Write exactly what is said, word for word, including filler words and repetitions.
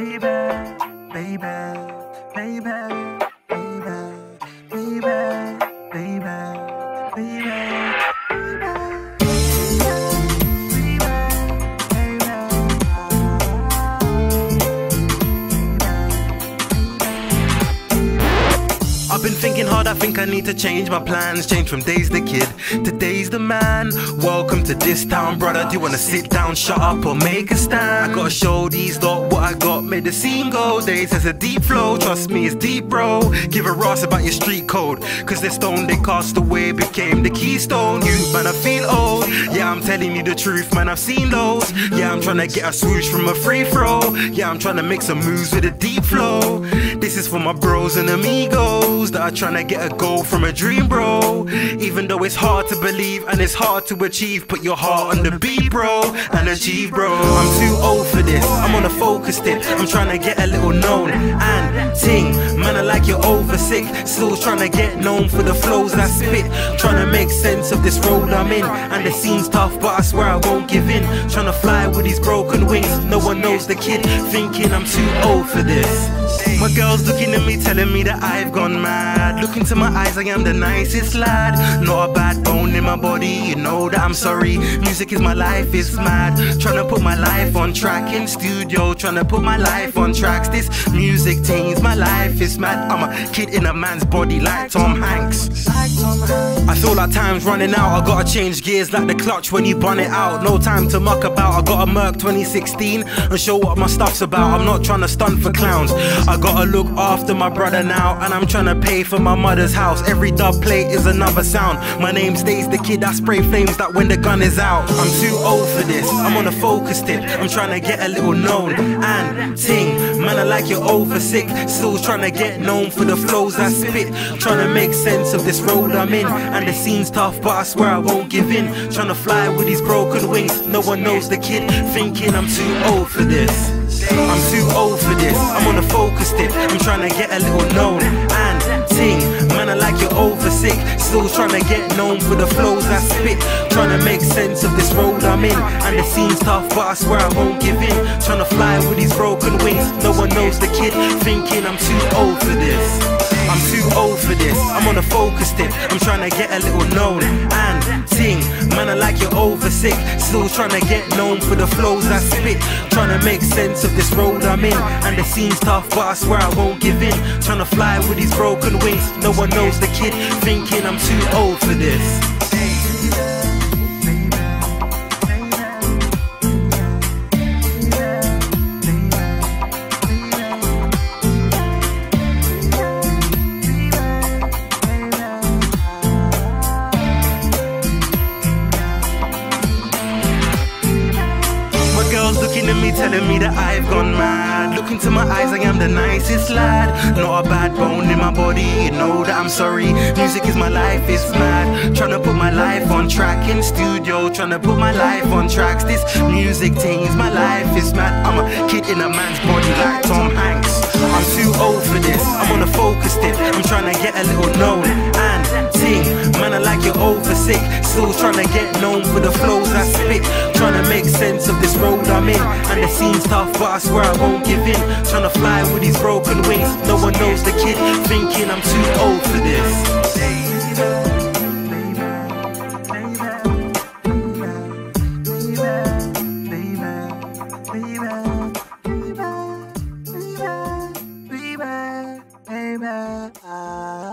baby, baby, baby, baby, baby, baby, baby. I've been thinking hard, I think I need to change my plans. Change from days the kid to days the man. Welcome to this town, brother. Do you wanna sit down, shut up, or make a stand? I gotta show these lot what I got, made the scene go. Days has a deep flow, trust me, it's deep, bro. Give a Ross about your street code, cause the stone they cast away became the keystone. You, man, I feel old. Yeah, I'm telling you the truth, man, I've seen those. Yeah, I'm trying to get a swoosh from a free throw. Yeah, I'm trying to make some moves with a deep flow. This is for my bros and amigos that are trying to get a goal from a dream, bro. Even though it's hard to believe and it's hard to achieve, put your heart on the beat, bro, and achieve, bro. I'm too old for this, I'm on a focus tip. I'm trying to get a little known and ting. Man, I like you're over sick. Still trying to get known for the flows I spit. Trying to make sense of this road I'm in, and the scene's tough, but I swear I won't give in. Trying to fly with these broken wings. No one knows the kid, thinking I'm too old for this. My girl's looking at me, telling me that I've gone mad. Look into my eyes, I am the nicest lad. Not a bad bone in my body, you know that I'm sorry. Music is my life, it's mad. Tryna put my life on track in studio, tryna put my life on tracks. This music thing's my life, it's mad. I'm a kid in a man's body like Tom Hanks. I feel like time's running out, I gotta change gears like the clutch when you bun it out. No time to muck about, I got a Merc twenty sixteen and show what my stuff's about. I'm not trying to stunt for clowns, I gotta look after my brother now, and I'm trying to pay for my mother's house. Every dub plate is another sound. My name stays the kid that spray flames that when the gun is out. I'm too old for this, I'm on a focus tip. I'm trying to get a little known and ting. Man, I like you're over sick. Still trying to get known for the flows I spit. Trying to make sense of this road I'm in, and the scene's tough, but I swear I won't give in. Trying to fly with these broken wings. No one knows the kid, thinking I'm too old for this. I'm too old for this, I'm on a focus tip. I'm trying to get a little known and ting. Man, I like you're over sick. Still trying to get known for the flows I spit. Trying to make sense of this road I'm in, and the scene's tough, but I swear I won't give in. Trying to fly with these broken wings. No one knows the kid, thinking I'm too old for this. I'm too old for this, I'm on a focus tip. I'm trying to get a little known and ting. Man, I like you're over sick. Still trying to get known for the flows I spit. Trying to make sense of this road I'm in, and the scene's tough, but I swear I won't give in. Trying to fly with these broken wings. No one knows the kid, thinking I'm too old for this. Looking at me, telling me that I've gone mad. Look into my eyes, I am the nicest lad. Not a bad bone in my body, you know that I'm sorry. Music is my life, it's mad. Trying to put my life on track in studio, trying to put my life on tracks. This music thing is my life, it's mad. I'm a kid in a man's body like Tom Hanks. I'm too old for this, I'm on a focus tip. I'm trying to get a little known and ting. Man, I like you're over sick. Still trying to get known for the flows I spit. Trying to make sense of this road I'm in, and the scene's tough, but I swear I won't give in. Trying to fly with these broken wings. No one knows the kid, thinking I'm too old for this. Baby, baby, baby, baby, baby, baby, baby,